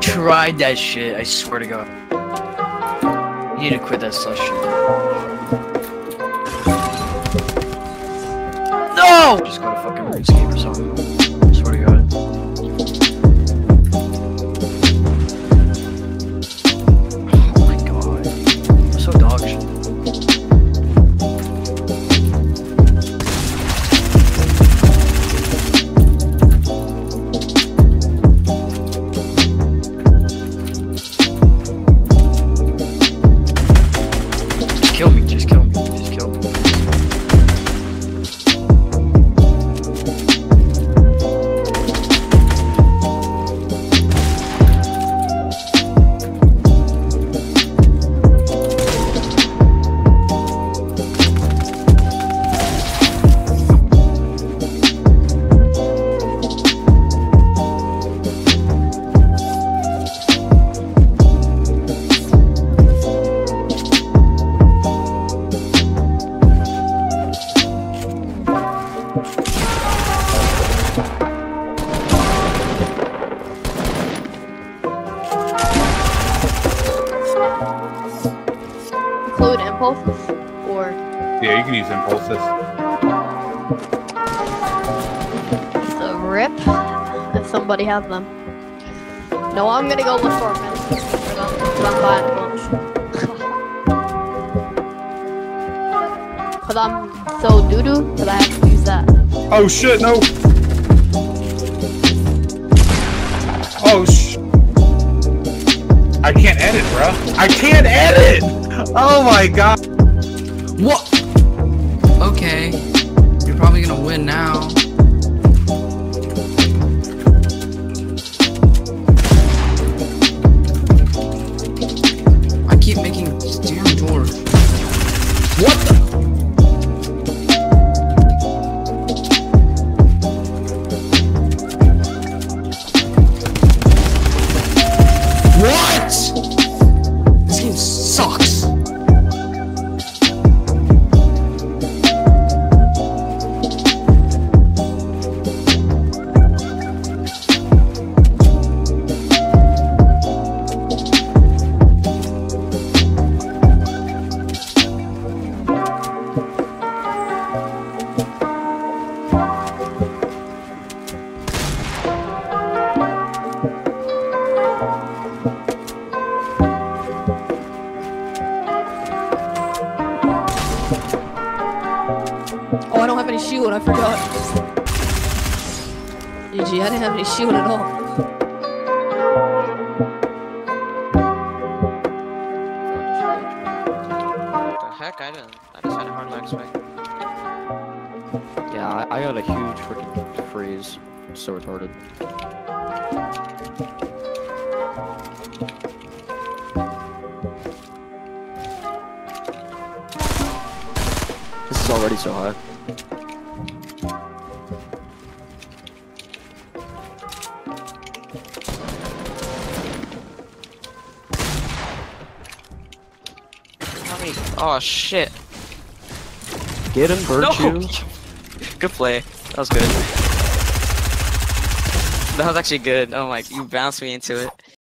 tried that shit, I swear to God. You need to quit that slush shit. No! Just go to fucking RuneScape or something. I swear to God. Oh my God. I'm so dog shit. Kill me, just kill me, just kill me. Include impulses, or Yeah, you can use impulses. the rip if somebody has them. No, I'm gonna go look for them because I'm buying a bunch. Cause I'm so doo-doo that I have to use that. Oh shit, no! Oh I can't edit, bro. I can't edit! Oh my God! What? Okay. You're probably gonna win now. I keep making this damn door. What the? What? This game sucks. Oh, I don't have any shield, I forgot. GG, I didn't have any shield at all. What the heck? I just had a hard lag swing. Yeah, I got a huge freaking freeze. It's so retarded. This is already so high. Oh shit. Get him, Virtue. No! Good play. That was good. That was actually good. Oh my, you bounced me into it.